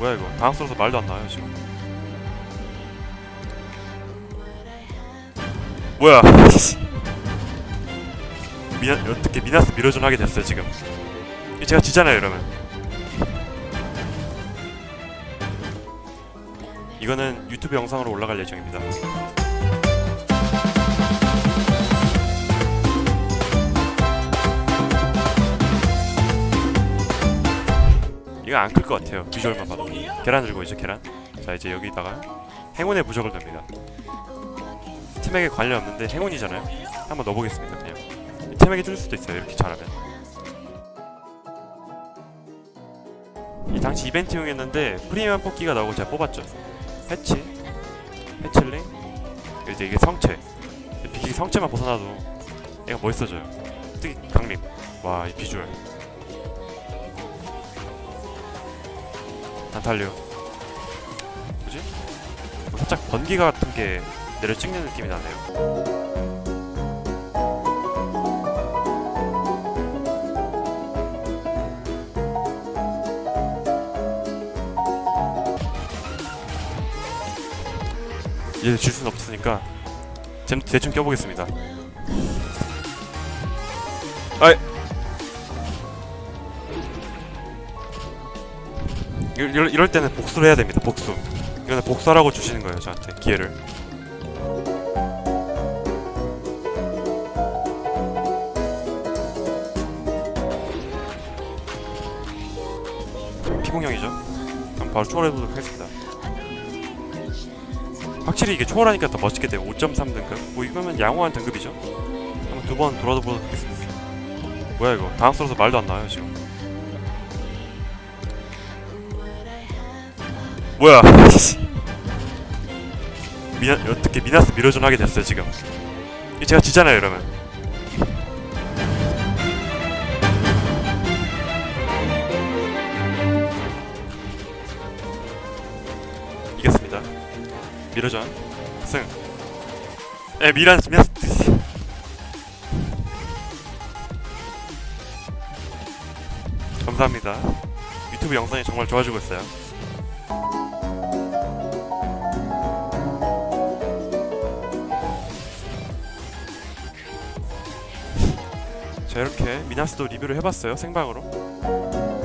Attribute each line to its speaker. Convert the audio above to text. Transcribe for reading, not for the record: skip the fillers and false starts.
Speaker 1: 뭐야 이거 당황스러워서 말도 안 나와요 지금. 뭐야 어떻게 미나스 미러전 하게 됐어요 지금. 이거 제가 지잖아요 이러면. 이거는 유튜브 영상으로 올라갈 예정입니다. 이거 안 클 것 같아요 비주얼만 봐도. 계란 들고 있죠 계란. 자 이제 여기다가 행운의 부적을 넣습니다. 템에게 관련 없는데 행운이잖아요. 한번 넣어보겠습니다. 그냥 템에게 줄 수도 있어요 이렇게 잘하면. 이 당시 이벤트용이었는데 프리미엄 뽑기가 나오고 제가 뽑았죠. 해칠링 이제 이게 성체. 비기 성체만 벗어나도 얘가 멋있어져요. 특히 강림. 와 이 비주얼. 안탈리오. 뭐지? 뭐 살짝 번개가 같은 게 내려 찍는 느낌이 나네요. 이제 줄 수는 없으니까 대충 껴보겠습니다. 아이! 이럴 때는 복수를 해야 됩니다. 복수. 이거는 복수하라고 주시는 거예요 저한테 기회를. 피공형이죠. 그럼 바로 초월해보도록 하겠습니다. 확실히 이게 초월하니까 더 멋있게 돼요. 5.3 등급? 뭐 이거면 양호한 등급이죠. 한번 두 번 돌아보도록 하겠습니다. 뭐야 이거 당황스러워서 말도 안 나와요 지금. 뭐야 어떻게 미나스 미러전 하게 됐어요 지금. 이거 제가 지잖아요 이러면. 이겼습니다. 미러전 승. 미나스 감사합니다. 유튜브 영상이 정말 좋아지고 있어요. 자 이렇게 미나스도 리뷰를 해봤어요 생방으로.